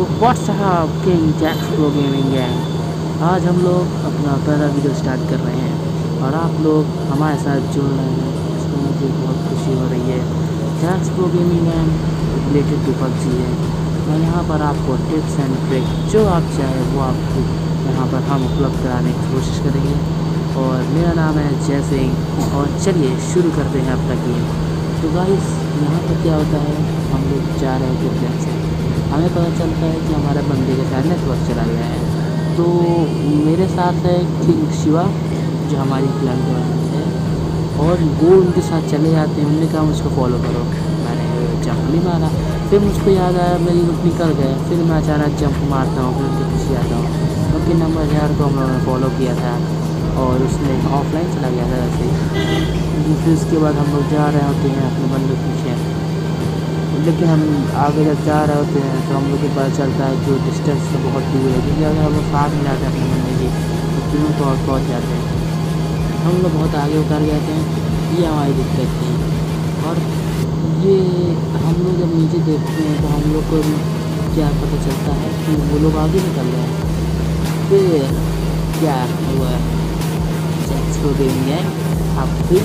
तो what's up king Jacks Pro Gaming Gang, आज हम लोग अपना पहला वीडियो स्टार्ट कर रहे हैं और आप लोग हमारे साथ जुड़ रहे हैं, इसमें मुझे बहुत खुशी हो रही है। Jacks Pro Gaming Gang related to PUBG है और यहाँ पर आपको टिप्स एंड ट्रिक जो आप चाहें वो आपको यहाँ पर हम उपलब्ध कराने की कोशिश करेंगे। और मेरा नाम है जय सिंह और चलिए शुरू करते हैं अपना गेम। तो गाइस यहाँ पर क्या होता है, हम लोग जा रहे होते हैं से हमें पता चलता है कि हमारे बंदे के साथ नेटवर्क चला गया है। तो मेरे साथ है किंग शिवा जो हमारी क्लब है और वो उनके साथ चले जाते हैं। उन्होंने कहा मुझको फॉलो करो, मैंने जंप नहीं मारा, फिर मुझको याद आया मेरी ग्रुप निकल गए, फिर मैं अचानक जंप मारता हूँ, फिर उनके पीछे आता हूँ क्योंकि नंबर यार को हम लोगों ने फॉलो किया था और उसने ऑफलाइन चला गया था वैसे। फिर उसके बाद हम लोग जा रहे होते हैं अपने बंदे के पीछे, लेकिन हम आगे जब जा रहे होते हैं तो हम लोग को पता चलता है कि डिस्टेंस से बहुत दूर है, क्योंकि अगर हम लोग साथ में जाते हैं अपने बंदे की तो तीनों तो और पहुँच जाते हैं। हम लोग बहुत आगे उतर गए थे, ये हमारी दिक्कत थी। और ये हम लोग जब नीचे देखते हैं तो हम लोग को क्या पता चलता है कि वो लोग आगे निकल रहे हैं। फिर क्या हुआ, जैक्स प्रो गेमिंग गैंग आप फिर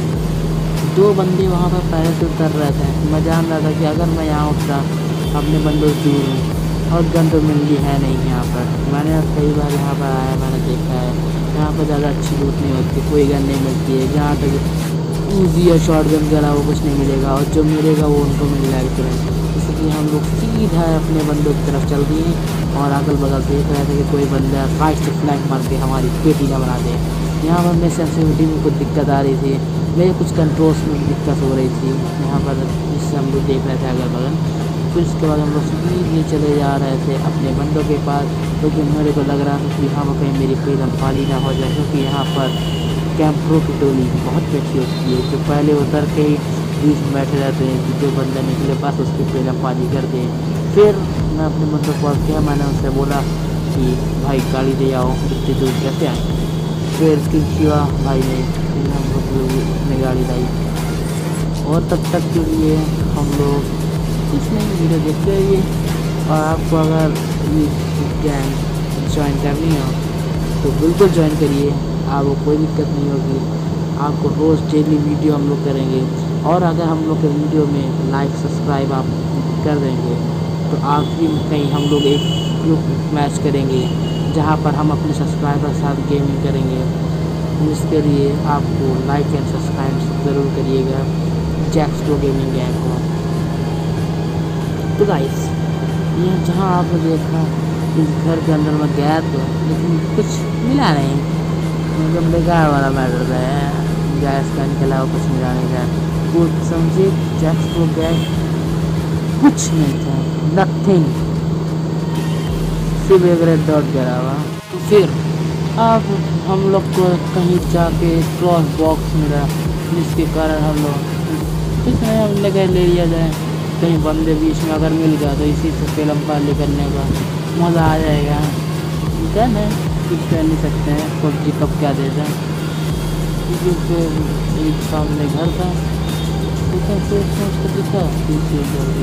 दो बंदे वहाँ पर पहले से उतर रहे थे। मैं जान रहा था कि अगर मैं यहाँ उतरा अपने बंदों से दूर हूँ और गन तो मिलती है नहीं यहाँ पर। मैंने कई बार यहाँ पर आया, मैंने देखा है यहाँ पर ज़्यादा अच्छी लूट नहीं होती, कोई गन नहीं मिलती है। जहाँ तक ईजी या शॉर्ट गन के अलावा कुछ नहीं मिलेगा और जो मिलेगा वो उनको मिल जाएगा तुरंत। इसलिए हम लोग सीधा अपने बंदों की तरफ चल दिए और अगल बगल देख रहे थे कि कोई बंदा फाइट से फ्लैंक मार के हमारी पेटी ना बना दे। यहाँ पर मेरी सेंसिटिविटी में कुछ दिक्कत आ रही थी, मेरे कुछ कंट्रोल्स में दिक्कत हो रही थी यहाँ पर, जिससे हम लोग देख रहे थे अगल बगल। फिर उसके बाद हम लोग सीधे चले जा रहे थे अपने बंदों के पास, क्योंकि मेरे को लग रहा था कि यहाँ पर कहीं मेरी फ्रीडम खाली ना हो जाए, क्योंकि यहाँ पर कैंपरों की टोली बहुत बैठी होती है जो पहले उतर के ही बीच में बैठे रहते हैं कि जो बंदा निकले बस उसकी फ्रीडम खाली कर दे। फिर मैं अपने बंदों को कॉल किया, मैंने उनसे बोला कि भाई गाड़ी दे आओ, इतनी दूर कैसे आए। फिर उसकी शिवा भाई ने हम लोग अपनी गाड़ी लाई और तब तक के लिए हम लोग कुछ नहीं वीडियो देखते रहिए। और आपको अगर ये गैंग ज्वाइन करनी हो तो बिल्कुल ज्वाइन करिए, आपको कोई दिक्कत नहीं होगी। आपको रोज़ डेली वीडियो हम लोग करेंगे और अगर हम लोग के वीडियो में लाइक सब्सक्राइब आप कर देंगे तो आखिरी में कहीं हम लोग एक ग्रुप मैच करेंगे जहाँ पर हम अपने सब्सक्राइबर के साथ गेमिंग करेंगे। इसके लिए आपको लाइक एंड सब्सक्राइब ज़रूर करिएगा जैक्स प्रो गेमिंग गैंग को। तो गाइस ये जहाँ आपने देखा इस घर के अंदर में गया तो लेकिन कुछ मिला नहीं, मतलब बेकार वाला मैटर है, गैस का के अलावा कुछ मिला नहीं था। वो समझे जैक्स प्रो गैंग कुछ नहीं था, नथिंग, सिर्फ एक रेड डॉट गिरा हुआ। तो फिर अब हम लोग को कहीं जाके क्रॉस बॉक्स मिला, जिसके कारण हम लोग कुछ नहीं, हमने कहीं ले लिया जाए कहीं बंदे बीच में अगर मिल गया तो इसी से फिल्म पाली करने का मज़ा आ जाएगा। गन है कुछ कह नहीं सकते हैं, पबजी कब क्या देता है। फिर एक सामने घर था, देखा सोच सोच कर दिखा पीछे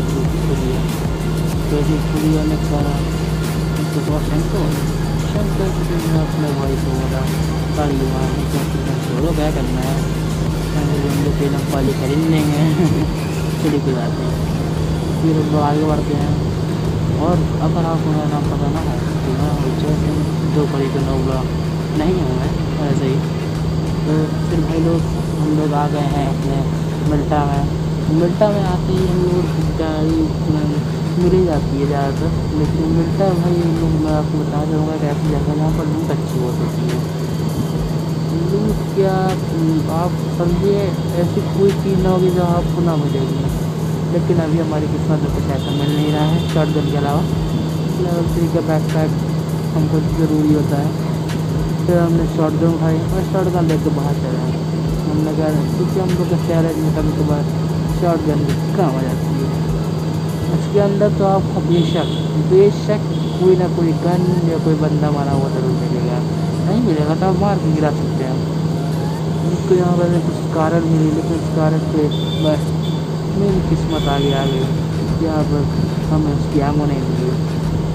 खुलिया ने सारा तो बहुत शंकर मैं अपने भाई को बोला गाड़ी मारने का छोड़ो क्या करना है, मैंने बंदे फिल्म वाली खरीद लेंगे चली गुजारते हैं। फिर हम लोग आगे बढ़ते हैं और अगर आपको मेरा नाम पता ना हो तो मैं जय सिंह दो कड़ी तो नौला नहीं हूँ मैं ऐसे ही। तो फिर भाई लोग हम लोग आ गए हैं अपने मिल्टा में। मिल्टा में आते ही हम लोग गाड़ी मिल ही जाती है ज़्यादातर, लेकिन मिलता है भाई लोग, मैं आपको बता दूँगा कि ऐसी जगह जहाँ पर लूट अच्छी बहुत होती है। लूट क्या आप समझिए ऐसी कोई चीज़ ना होगी जो आपको ना मिलेगी, लेकिन अभी हमारी किस्मत में कुछ ऐसा मिल नहीं रहा है शॉर्ट गन के अलावा। लेवल 3 का बैकपैक हमको ज़रूरी होता है। फिर हमने शॉर्ट गन उठाई और शॉर्ट गन लेकर बाहर चला, हमने कहा क्योंकि हम लोग के चैलेंज में कभी कभार शॉर्ट गन काम आ जाती है। उसके अंदर तो आपको बेशक कोई ना कोई गन या कोई बंदा मारा हुआ जरूर मिलेगा, नहीं मिलेगा तो आप मार के गिरा सकते हैं। उसको यहाँ पर कुछ कारण मिली, लेकिन उस कारण पे बस मेरी किस्मत आगे आ गई, यहाँ पर हमें उसकी आमो नहीं मिली।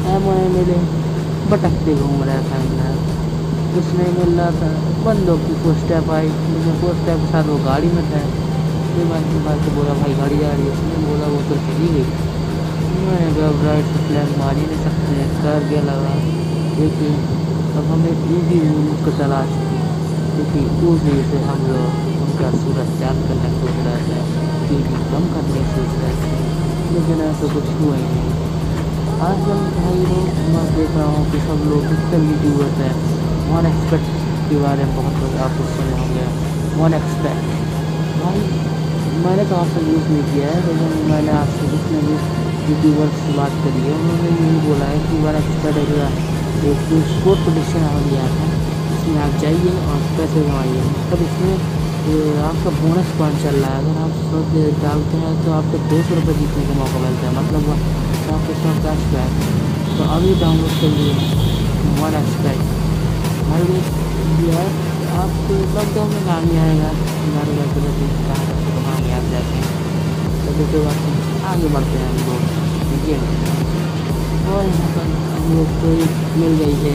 एमओ नहीं मिले, भटकते घूम रहा था अंदर, कुछ नहीं मिल रहा था। बंदों की फोस्टेप आई, लेकिन फोस्टेप के साथ वो गाड़ी में था। फिर मैं अपने भाई को बोला भाई गाड़ी आ रही है, उसने बोला वो तो चली गई। मैंने कहा राइट से प्लान मार ही नहीं सकते, कर गया लगा। देखिए अब हमें ईजी रूल को तलाश थी, क्योंकि उस वजह से हम लोग उनका सूरज चांद करना सोच रहे थे, ईडी कम करने सोच रहे थे, लेकिन ऐसा कुछ हुआ ही नहीं। आजकल भाई लोग मैं देख रहा हूँ कि सब लोग जितने यूट्यूबर्स हैं वन एक्सपेक्ट के बारे में बहुत लोग आपको सुने होंगे। वन एक्सपेक्ट भाई मैंने तो आपसे यूज़ नहीं किया है, लेकिन मैंने आपसे जितने भी यूट्यूबर्स से बात करी है उन्होंने यही बोला है कि वन एक्सपेक्ट एक स्पोर्ट प्रोडिक्शन हमें लिया था, इसमें आप जाइए और पैसे कमाइए। मतलब इसमें आपका बोनस पॉइंट चल रहा है, अगर आप 100 डालते हैं तो आपको 200 रुपये जीतने का मौका मिलता है, मतलब आपके 100 कैश बैक। तो अभी डाउनलोड करिए वन एक्सपेक्ट। भाई ये है आपको लॉकडाउन में काम नहीं आएगा, हमारे घर के लोग कहाँ आप जाते हैं। तो देखो बात आगे बढ़ते हैं हम लोग, ठीक है। और यहाँ पर हम लोग को मिल गई है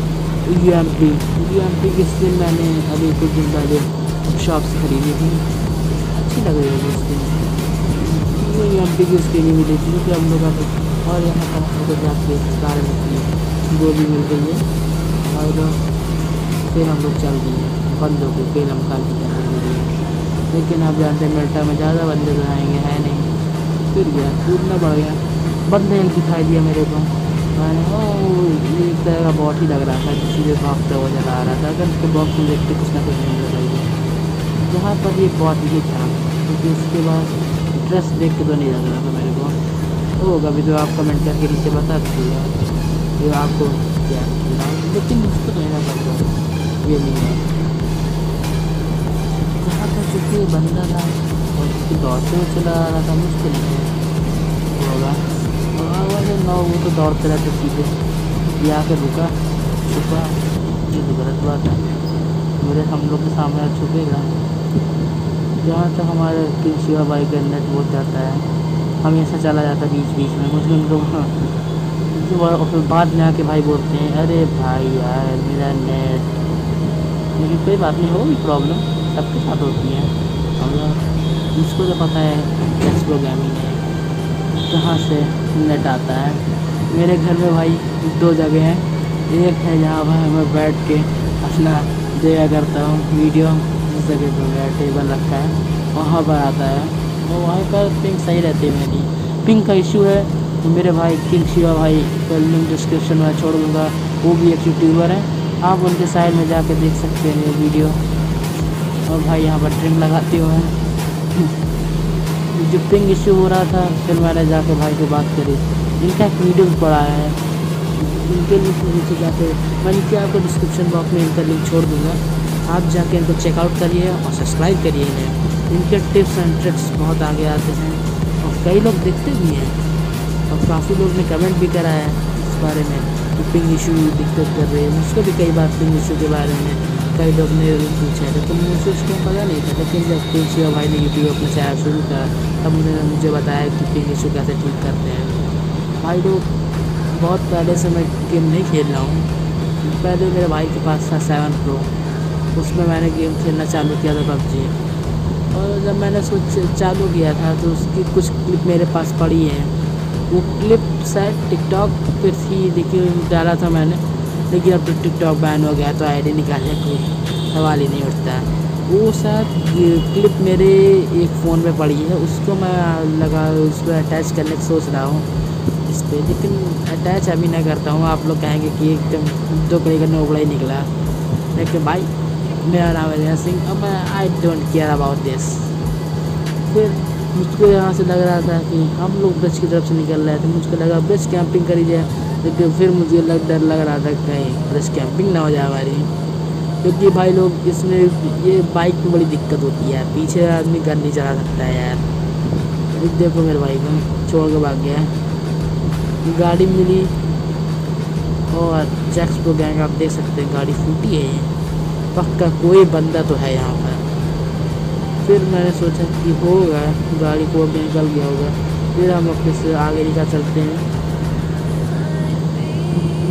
UMP की स्किन मैंने अभी कुछ दिन पहले शॉप से खरीदी थी, अच्छी लग रही है स्किन। UMP की स्किन ही मिली थी क्योंकि हम लोग अब और यहाँ पर हमको जाके कारण की गोली मिल गई है और फिर हम लोग चल दिए बंदों को फिर हम खाली करने के लिए। लेकिन आप जानते हैं मेल्टा में ज़्यादा बंदे तो आएंगे है नहीं, फिर गया कूदना पड़ गया। बंदे एक दिखाई दिया मेरे को, मैंने ये एक तरह का बॉट ही लग रहा था, किसी से भागता हुआ चला आ रहा था। अगर उसके बॉक्स में देखते कुछ ना कुछ नहीं मिल रही है, जहाँ पर ये बॉट ही था, क्योंकि उसके बाद ड्रेस देख के तो नहीं लग रहा था मेरे को। होगा भी तो आप कमेंट करके नीचे बता दीजिएगा ये आपको क्या, लेकिन उसको तो नहीं लग रहा ये नहीं है। जहाँ पर क्योंकि बंदा था और उसकी दौड़ते हुए चला आ रहा था, मुश्किल नहीं होगा। और ना वो तो दौड़ते रहते सीधे, ये आकर रुका छुपा, ये तो गलत बात है। मेरे हम लोग के सामने छुपेगा। जहाँ तक हमारे शिवा भाई का नेट बहुत जाता है, हमेशा चला जाता बीच बीच में, मुझे उनको और फिर बाद में आके भाई बोलते हैं अरे भाई यार मेरा नेट। लेकिन कोई बात नहीं, होगी प्रॉब्लम, सबके साथ होती है। और इसको तो पता है कैश प्रोग्रामिंग है कहाँ से नेट आता है। मेरे घर में भाई 2 जगह हैं, एक है जहाँ पर मैं बैठ के अपना देखा करता हूँ वीडियो, उस जगह पर मेरा टेबल रखा है वहाँ पर आता है, और वहाँ पर पिंग सही रहती है। मेरी पिंग का इशू है तो मेरे भाई किंग शिवा भाई का लिंक डिस्क्रिप्शन में छोड़ दूँगा, वो भी एक यूट्यूबर है, आप उनके साइड में जाकर देख सकते हैं ये वीडियो। और भाई यहाँ पर ड्रिंक लगाते हुए जो पिंग इशू हो रहा था, फिर मैंने जाके भाई से बात करी, इनका एक वीडियो पड़ा है, इनके नीचे जाके मैं नीचे आपको डिस्क्रिप्शन बॉक्स में इनका लिंक छोड़ दूँगा, आप जाके इनको चेकआउट करिए और सब्सक्राइब करिए इन्हें। इनके टिप्स एंड ट्रिक्स बहुत आगे आते हैं और कई लोग देखते भी हैं, और काफ़ी लोग ने कमेंट भी करा है इस बारे में कि पिंग इशू दिक्कत कर रही है। मुझको भी कई बार पिंग इशू के बारे में कई लोग ने पूछा है, तो मुझे उसका पता नहीं था। लेकिन जब किंग शिवा भाई ने यूट्यूब अपना चैनल शुरू करा तब उन्होंने मुझे बताया कि पिंग इशू कैसे ठीक करते हैं। भाई लोग बहुत पहले से मैं गेम नहीं खेल रहा हूँ, पहले मेरे भाई के पास था 7 Pro, उसमें मैंने गेम खेलना चालू किया था PUBG। और जब मैंने चालू किया था तो उसकी कुछ क्लिप मेरे पास पड़ी है, वो क्लिप शायद टिकटॉक पर थी, लेकिन डाला था मैंने, लेकिन अब तो टिकटॉक बैन हो गया तो आईडी निकालने कोई सवाल ही नहीं उठता है। वो शायद क्लिप मेरे एक फ़ोन में पड़ी है, उसको मैं उस पर अटैच करने की सोच रहा हूँ इस पर, लेकिन अटैच अभी नहीं करता हूँ। आप लोग कहेंगे कि एकदम 2 कड़ी का नोबड़ा ही निकला, लेकिन भाई मेरा नाम है सिंह और मैं I don't care about this. फिर मुझको यहाँ से लग रहा था कि हम लोग ब्रिज की तरफ से निकल रहे थे, मुझको लगा ब्रिज कैंपिंग करी जाए, लेकिन फिर मुझे डर लग रहा था कहीं ब्रिज कैंपिंग ना हो जाए हमारी, क्योंकि भाई लोग इसमें ये बाइक में बड़ी दिक्कत होती है, पीछे आदमी घर नहीं चला सकता है यार। देखो मेरे भाई को छोड़ के भाग गया, गाड़ी मिली और जैक्स प्रो गैंग आप देख सकते हैं गाड़ी फूटी है, पक्का कोई बंदा तो है यहाँ पर। फिर मैंने सोचा कि होगा गाड़ी को अभी निकल गया होगा, फिर हम अपने से आगे निकल चलते हैं।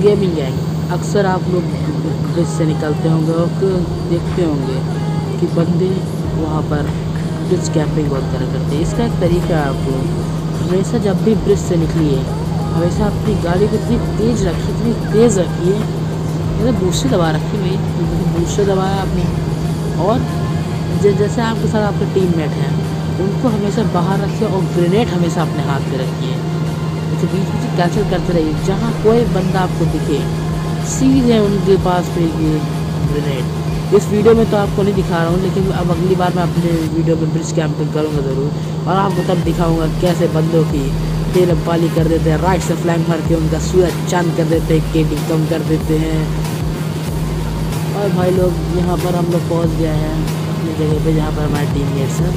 Gaming Gang. अक्सर आप लोग ब्रिज से निकलते होंगे और देखते होंगे कि बंदे वहाँ पर ब्रिज कैंपिंग बहुत करते हैं। इसका एक तरीका है, आपको हमेशा जब भी ब्रिज से निकलिए हमेशा अपनी गाड़ी को इतनी तेज़ रखिए, मतलब बूस्टर दबा रखी भाई, बूस्टर दबाया आपने, और जैसे आपके साथ आपके टीममेट हैं उनको हमेशा बाहर रखिए और ग्रेनेड हमेशा अपने हाथ में रखिए। तो बीच बीच कैंसिल करते रहिए, जहाँ कोई बंदा आपको दिखे सीधे उनके पास फेंकिए ग्रेनेड। इस वीडियो में तो आपको नहीं दिखा रहा हूँ, लेकिन अब अगली बार मैं अपने वीडियो में ब्रिज कैंपिंग करूँगा ज़रूर, और आपको तब दिखाऊँगा कैसे बंदों की तेल पाली कर देते हैं, राइट से फ्लैंक मार के उनका सूरज चांद कर देते हैं, केडी कम कर देते हैं। और भाई लोग यहाँ पर हम लोग पहुँच गए हैं अपनी जगह पे जहाँ पर हमारे टीममेट्स हैं।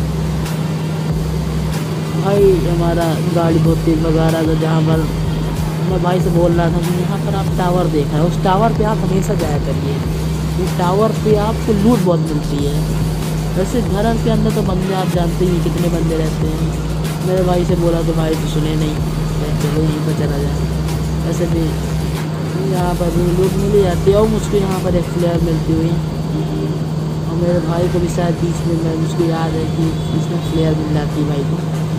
भाई हमारा गाड़ी बहुत तेज़ भगा रहा था, जहाँ पर मैं भाई से बोल रहा था कि यहाँ पर आप टावर देख रहे हैं, उस टावर पे आप हमेशा जाया करिए, उस टावर पे आपको लूट बहुत मिलती है। वैसे घर के अंदर तो बंदे आप जानते ही कितने बंदे रहते हैं। मेरे भाई से बोला तो भाई तो सुने नहीं, चलो यहीं पर चला जाए। वैसे भी यहाँ पर भी लूट मिली जाती है, और मुझको यहाँ पर एक फ्लेयर मिलती हुई, और मेरे भाई को भी शायद बीच में मुझको याद है कि इसमें फ्लेयर मिल जाती है भाई को।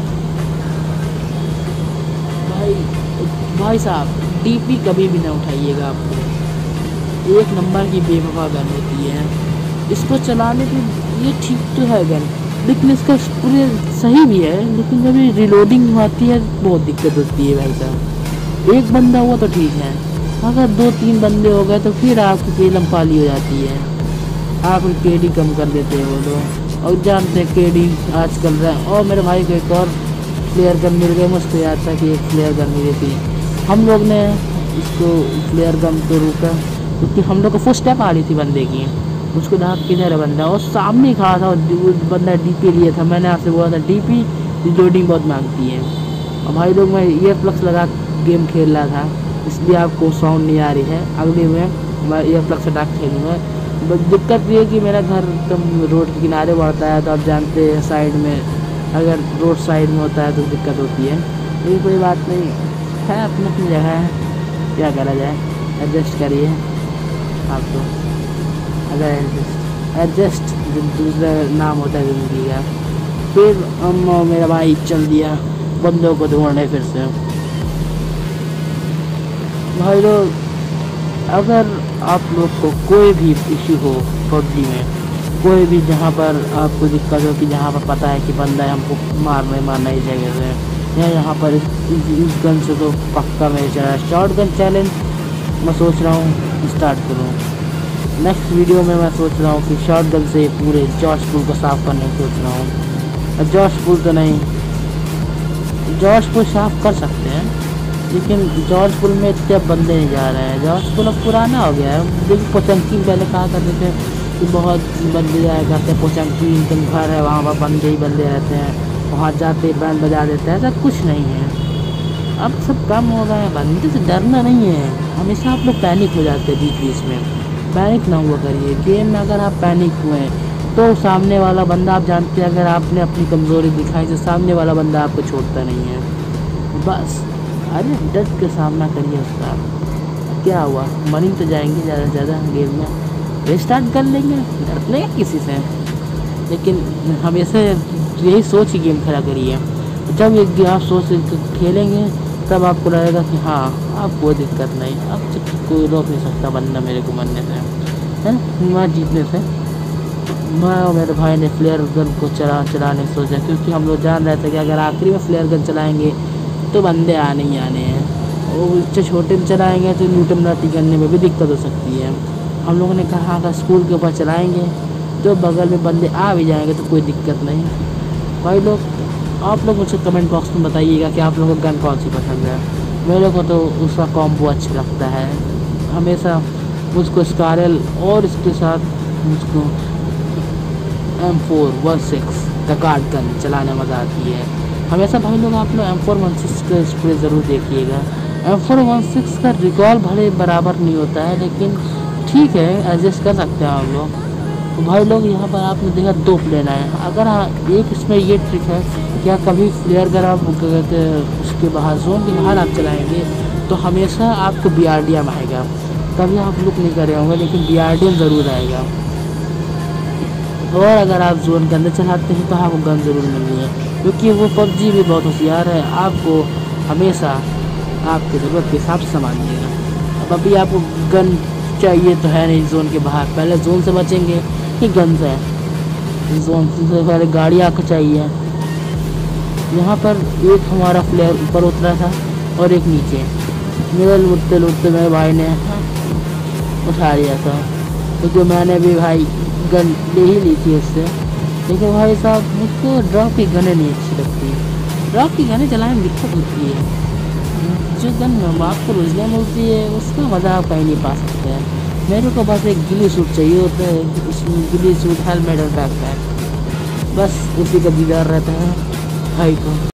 भाई साहब डीपी कभी भी ना उठाइएगा, आपको एक नंबर की बेवफा गन होती है। इसको चलाने के ये ठीक तो है गन, लेकिन इसका पूरे सही भी है, लेकिन जब ये रिलोडिंग आती है बहुत दिक्कत होती है भाई साहब। एक बंदा हुआ तो ठीक है, अगर 2-3 बंदे हो गए तो फिर आपकी केलम पाली हो जाती है, आप केडी कम कर देते हैं वो लोग। और जानते हैं केडी आजकल रहा। और मेरे भाई को एक और फ्लेयर गन मिल गई, मुझको याद था कि एक फ्लेयर गन मिली थी। हम लोग ने इसको फ्लेयर गन को रोका क्योंकि हम लोग को फर्स्ट स्टेप आ रही थी बंदे की, उसको कहा किधर है बंदा, और सामने खड़ा था, बंदा डीपी लिए था। मैंने आपसे बोला था डीपी रिलोडिंग बहुत मांगती है। और भाई लोग मैं ईयरप्लग्स लगा गेम खेल रहा था, इसलिए आपको साउंड नहीं आ रही है। अगले में मैं ईयरप्लग्स हटा के खेलूँगा। बस दिक्कत ये है कि मेरा घर एकदम रोड के किनारे पड़ता है, तो आप जानते हैं साइड में अगर रोड साइड में होता है तो दिक्कत होती है। ये कोई बात नहीं है, अपनी अपनी जगह है, क्या करा जाए, एडजस्ट करिए आप तो। अगर एडजस्ट दूसरा नाम होता है ज़िंदगी का। फिर हम मेरा भाई चल दिया बंदों को ढूंढने फिर से। भाई लोग अगर आप लोग को कोई भी इशू हो पबजी में, कोई भी जहाँ पर आपको दिक्कत हो कि जहाँ पर पता है कि बंदा है हमको मारना ही जगह से, या यहाँ पर इस गन से तो पक्का मैं चला शॉर्ट गन चैलेंज मैं सोच रहा हूँ स्टार्ट करूँ। नेक्स्ट वीडियो में मैं सोच रहा हूँ कि शॉर्ट गन से पूरे जॉर्जपुर को साफ़ करने की सोच रहा हूँ। जॉर्जपुर तो नहीं, जॉर्जपुर साफ़ कर सकते हैं, लेकिन जॉर्जपुर में इतने बंदे नहीं जा रहे हैं। जॉर्जपुर अब पुराना हो गया है। देखिए पोचंकी पहले कहा करते थे कि बहुत बंदे जाया करते हैं, पोचंकी इनकम घर है वहाँ पर बंदे ही बंदे रहते हैं, वहाँ जाते बैंड बजा देते हैं। ऐसा कुछ नहीं है, अब सब कम हो गए हैं, बंदे से डरना नहीं है। हमेशा आप लोग पैनिक हो जाते हैं बीच बीच में, पैनिक ना हुआ करिए। गेम में अगर आप पैनिक हुए तो सामने वाला बंदा, आप जानते हैं अगर आपने अपनी कमज़ोरी दिखाई तो सामने वाला बंदा आपको छोड़ता नहीं है। बस अरे डर के सामना करिए उसका। क्या हुआ, मनी तो जाएंगे ज़्यादा से ज़्यादा गेम में, रिस्टार्ट कर लेंगे, डरने किसी से। लेकिन हमेशा यही सोच ही गेम खेला करिए। जब एक आप सोच खेलेंगे तब आपको लगेगा कि हाँ अब कोई दिक्कत नहीं, अब कोई रोक नहीं सकता बंदा मेरे को मरने से, है मैं जीतने से। मैं और मेरे भाई ने फ्लेयर गन को चलाने सोचा, क्योंकि हम लोग जान रहे थे कि अगर आखिरी में फ्लेयर गन चलाएंगे तो बंदे आने ही आने हैं, और इससे छोटे में चलाएंगे तो न्यूटन करने में भी दिक्कत हो सकती है। हम लोगों ने कहा अगर स्कूल के ऊपर चलाएंगे तो बगल में बंदे आ भी जाएंगे तो कोई दिक्कत नहीं। भाई लोग आप लोग मुझे कमेंट बॉक्स में बताइएगा कि आप लोगों को गन कौन सी पसंद है। मेरे को तो उसका कॉम्बो अच्छा लगता है, हमेशा मुझको स्कारल और इसके साथ मुझको M416 का कार्ड गन चलाने मज़ा आती है हमेशा। भाई लोग आप लोग M416 का स्प्रे ज़रूर देखिएगा। M416 का रिकॉल भले बराबर नहीं होता है, लेकिन ठीक है एडजस्ट कर सकते हैं हम लोग। तो भाई लोग यहाँ पर आपने देखा 2 प्लेन आए। अगर एक इसमें ये ट्रिक है, क्या कभी फ्लेयर अगर आप कहते उसके बाहर जोन के बाहर आप चलाएँगे तो हमेशा आपको BRDM आएगा। कभी आप लुक नहीं कर रहे होंगे लेकिन BRDM ज़रूर आएगा। और अगर आप जोन के अंदर चलाते हैं तो आपको गन ज़रूर मिलनी है, क्योंकि वो PUBG भी बहुत होशियार है, आपको हमेशा आपकी ज़रूरत के हिसाब से सामान देगा। अब अभी आपको गन चाहिए तो है नहीं जोन के बाहर, पहले जोन से बचेंगे कि गन से। जोन से पहले गाड़ी आपको चाहिए। यहाँ पर एक हमारा प्लेयर ऊपर उतरा था और एक नीचे। मेरे लुटते लुटते मेरे भाई ने उठा लिया था, क्योंकि मैंने भी भाई गन ले ही ली थी उससे। लेकिन भाई साहब मुझको ड्रॉप की गनें नहीं अच्छी लगती। ड्रॉप की गनें चलाने में दिक्कत होती है। जो गन आपको रोजगार मिलती है उसका मज़ा आप कहीं नहीं पा सकते हैं। मेरे को बस एक गिली सूट चाहिए होता है, उसमें गिली सूट, हेलमेट और बैकपैक, बस उसी का दीदार रहता है भाई को।